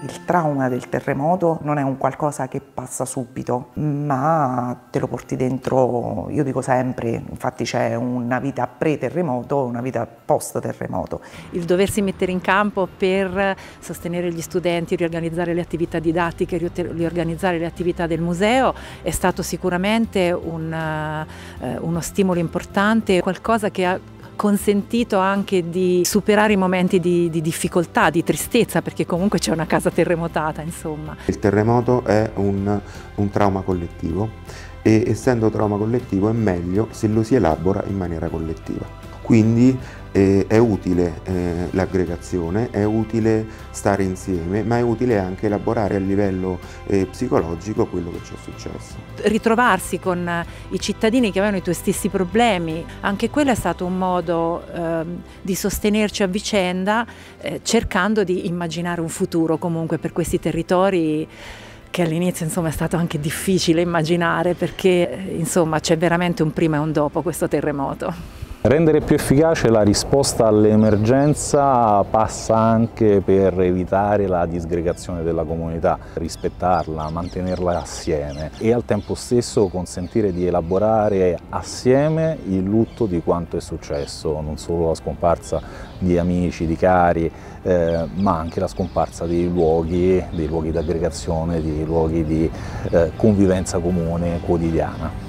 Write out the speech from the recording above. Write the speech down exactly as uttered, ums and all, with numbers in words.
Il trauma del terremoto non è un qualcosa che passa subito, ma te lo porti dentro, io dico sempre, infatti c'è una vita pre-terremoto e una vita post-terremoto. Il doversi mettere in campo per sostenere gli studenti, riorganizzare le attività didattiche, riorganizzare le attività del museo è stato sicuramente un, eh, uno stimolo importante, qualcosa che ha consentito anche di superare i momenti di, di difficoltà, di tristezza, perché comunque c'è una casa terremotata, insomma. Il terremoto è un, un trauma collettivo e essendo trauma collettivo è meglio se lo si elabora in maniera collettiva. Quindi eh, è utile eh, l'aggregazione, è utile stare insieme, ma è utile anche elaborare a livello eh, psicologico quello che ci è successo. Ritrovarsi con i cittadini che avevano i tuoi stessi problemi, anche quello è stato un modo eh, di sostenerci a vicenda, eh, cercando di immaginare un futuro comunque per questi territori che all'inizio insomma è stato anche difficile immaginare, perché insomma c'è veramente un prima e un dopo questo terremoto. Rendere più efficace la risposta all'emergenza passa anche per evitare la disgregazione della comunità, rispettarla, mantenerla assieme e al tempo stesso consentire di elaborare assieme il lutto di quanto è successo, non solo la scomparsa di amici, di cari, eh, ma anche la scomparsa dei luoghi, dei luoghi di aggregazione, dei luoghi di eh, convivenza comune quotidiana.